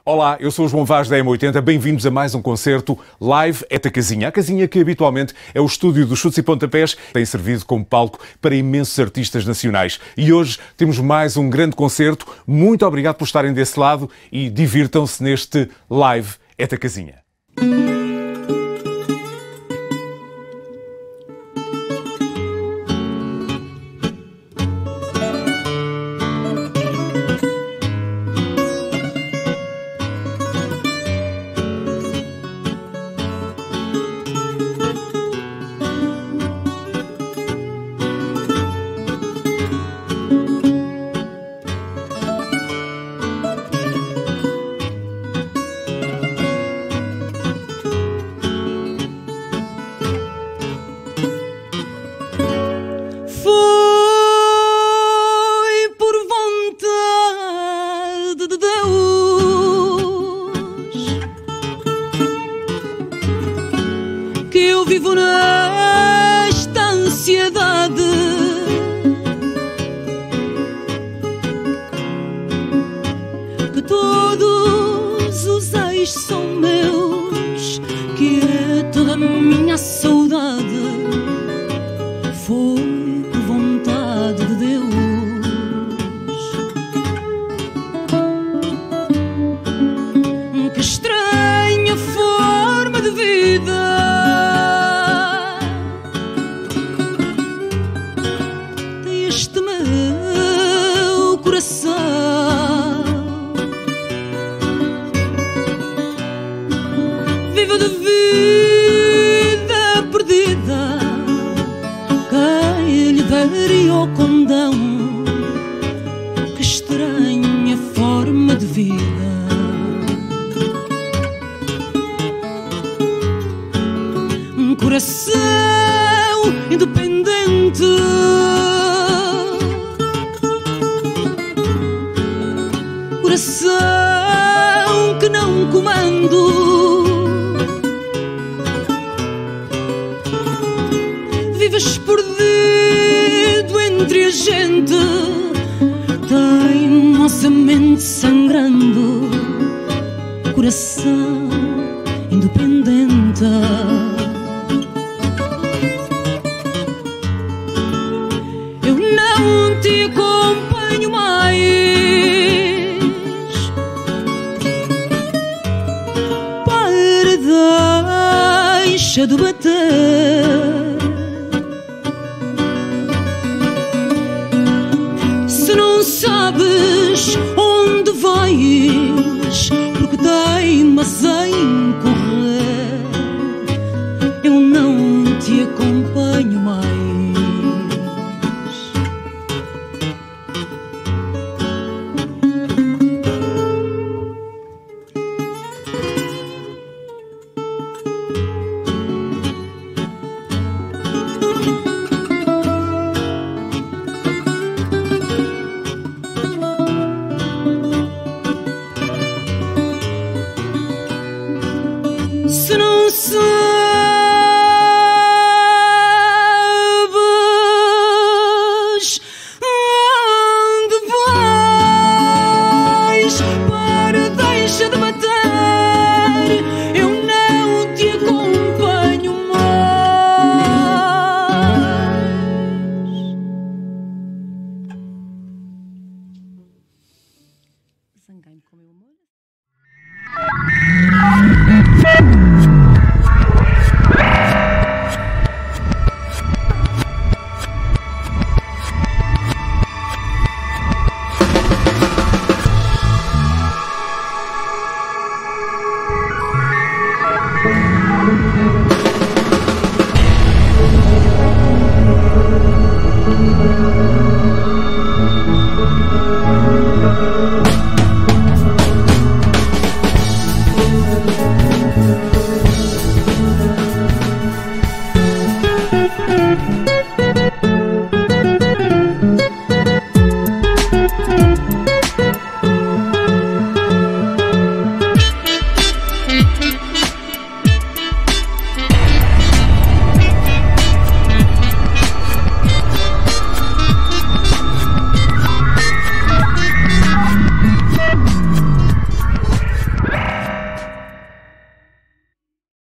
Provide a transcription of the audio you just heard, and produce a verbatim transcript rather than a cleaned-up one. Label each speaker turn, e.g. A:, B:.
A: Olá, eu sou o João Vaz da M oitenta, bem-vindos a mais um concerto live Eta Casinha. A casinha que habitualmente é o estúdio dos chutes e pontapés, tem servido como palco para imensos artistas nacionais. E hoje temos mais um grande concerto. Muito obrigado por estarem desse lado e divirtam-se neste live Eta Casinha.
B: Que eu vivo nesta ansiedade, que todos os ex são meus, que é toda a minha saudade. Foi por vontade de Deus. Que estranha forma de vida este meu coração. Vivo de vida perdida, quem lhe daria o condão? Que estranha forma de vida. Um coração independente, coração que não comando. Vives perdido entre a gente, teimosamente sangrando. Coração independente. Eu não te acompanho mais, deixa de bater. Se não sabes onde vais, porque teimas em correr, eu não te acompanho mais. Se não sabes onde vais, para, deixa de matar, eu não te acompanho mais. Zanguei-me com o meu amor.